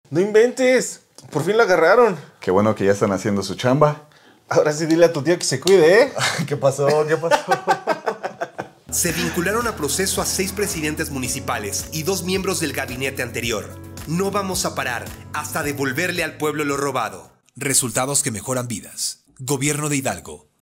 No inventes. Por fin la agarraron. Qué bueno que ya están haciendo su chamba. Ahora sí dile a tu tío que se cuide, ¿eh? ¿Qué pasó? ¿Qué pasó? Se vincularon a proceso a 6 presidentes municipales y 2 miembros del gabinete anterior. No vamos a parar hasta devolverle al pueblo lo robado. Resultados que mejoran vidas. Gobierno de Hidalgo.